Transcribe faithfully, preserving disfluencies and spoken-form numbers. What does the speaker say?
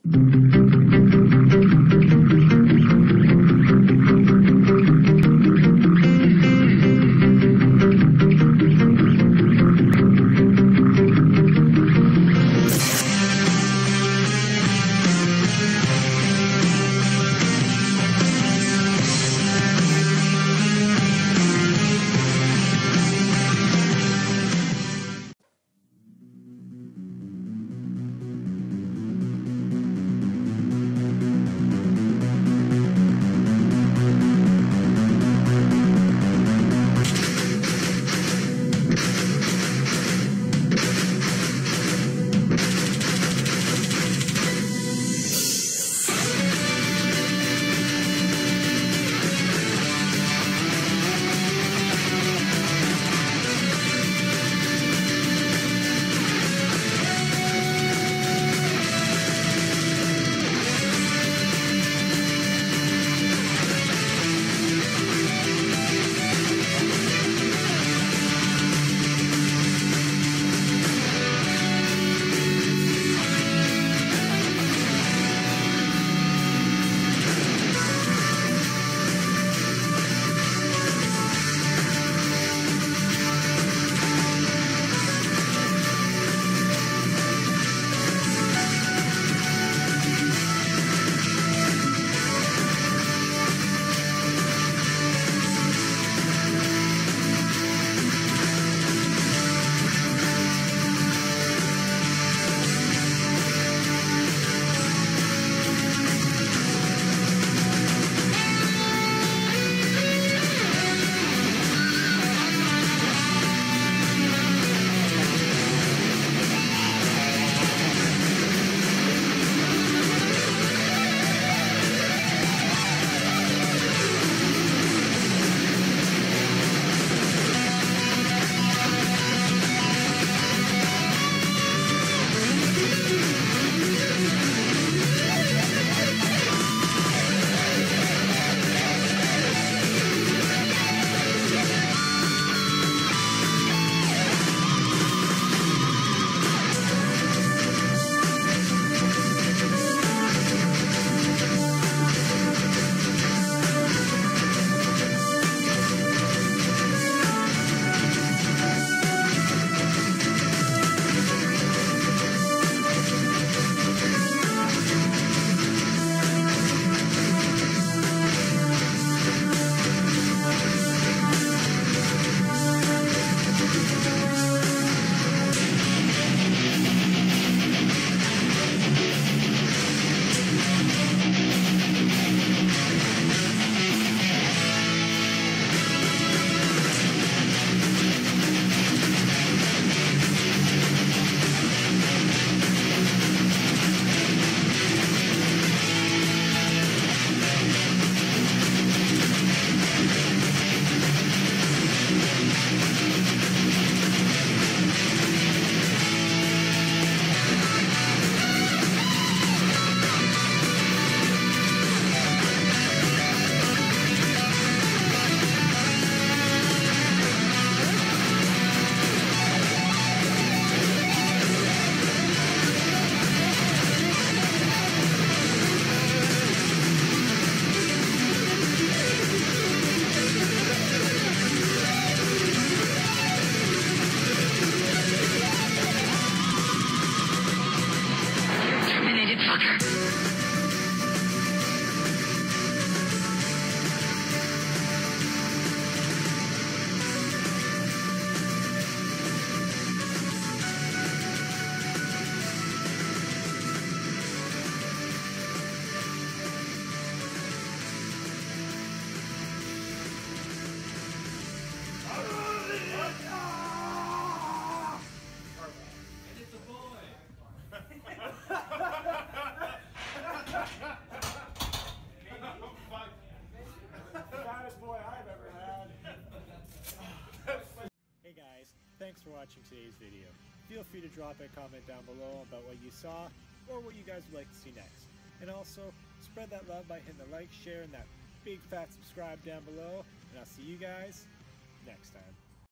Thanks for watching today's video. Feel free to drop a comment down below about what you saw or what you guys would like to see next. And also, spread that love by hitting the like, share, and that big fat subscribe down below. And I'll see you guys next time.